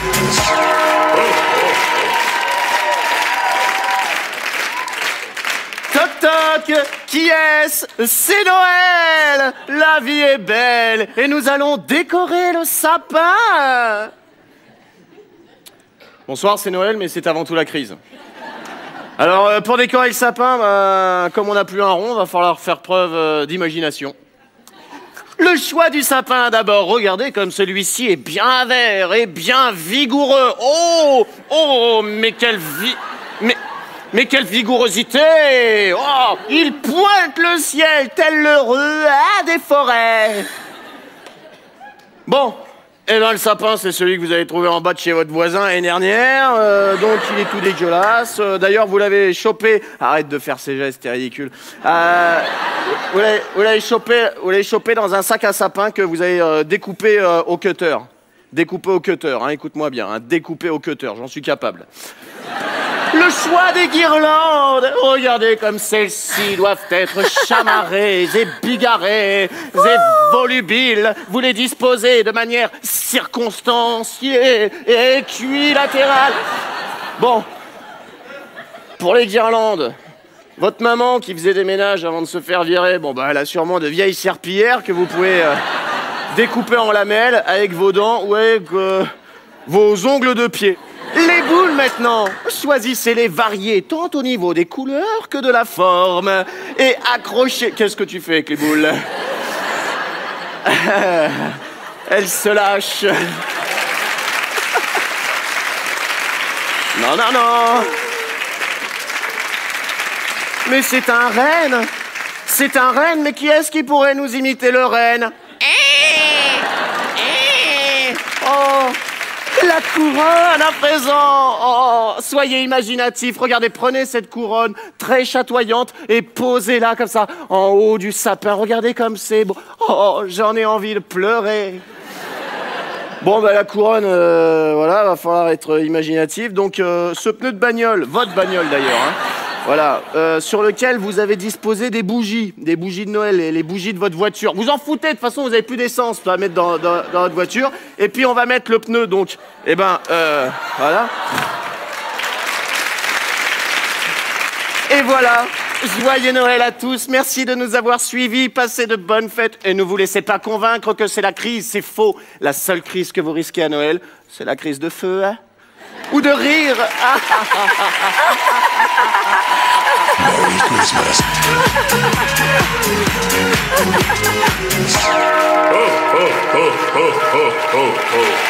Toc toc, qui est-ce? C'est Noël! La vie est belle et nous allons décorer le sapin! Bonsoir, c'est Noël, mais c'est avant tout la crise. Alors, pour décorer le sapin, comme on n'a plus un rond, va falloir faire preuve d'imagination. Le choix du sapin, d'abord. Regardez comme celui-ci est bien vert et bien vigoureux. Oh! Oh! Mais quelle quelle vigourosité! Oh! Il pointe le ciel tel le roi des forêts. Bon. Eh ben, le sapin, c'est celui que vous avez trouvé en bas de chez votre voisin l'année dernière, donc il est tout dégueulasse. D'ailleurs, vous l'avez chopé... Arrête de faire ces gestes, c'est ridicule. Vous l'avez chopé dans un sac à sapin que vous avez découpé au cutter. Découpé au cutter, hein, écoute-moi bien, hein, découpé au cutter, j'en suis capable. Le choix des guirlandes, regardez comme celles-ci doivent être chamarrées et bigarrées et volubiles. Vous les disposez de manière circonstanciée et équilatérale. Bon, pour les guirlandes, votre maman qui faisait des ménages avant de se faire virer, bon bah elle a sûrement de vieilles serpillières que vous pouvez découper en lamelles avec vos dents ou avec vos ongles de pied. Les boules maintenant, choisissez-les variées tant au niveau des couleurs que de la forme et accrochez... Qu'est-ce que tu fais avec les boules? Elles se lâchent. Non, non, non. Mais c'est un renne. C'est un renne, mais qui est-ce qui pourrait nous imiter le renne? Oh, la couronne à présent. Oh, soyez imaginatifs. Regardez, prenez cette couronne très chatoyante et posez-la comme ça en haut du sapin. Regardez comme c'est beau. Oh, j'en ai envie de pleurer. Bon, bah la couronne, voilà, va falloir être imaginatif. Donc, ce pneu de bagnole, votre bagnole d'ailleurs, hein, voilà, sur lequel vous avez disposé des bougies de Noël, les bougies de votre voiture. Vous en foutez, de toute façon, vous n'avez plus d'essence à mettre dans votre voiture. Et puis, on va mettre le pneu, donc, eh ben, voilà. Et voilà, joyeux Noël à tous, merci de nous avoir suivis, passez de bonnes fêtes et ne vous laissez pas convaincre que c'est la crise, c'est faux. La seule crise que vous risquez à Noël, c'est la crise de feu, hein? Ou de rire. Merry Christmas. Ho, ho, ho, ho, ho, ho, ho.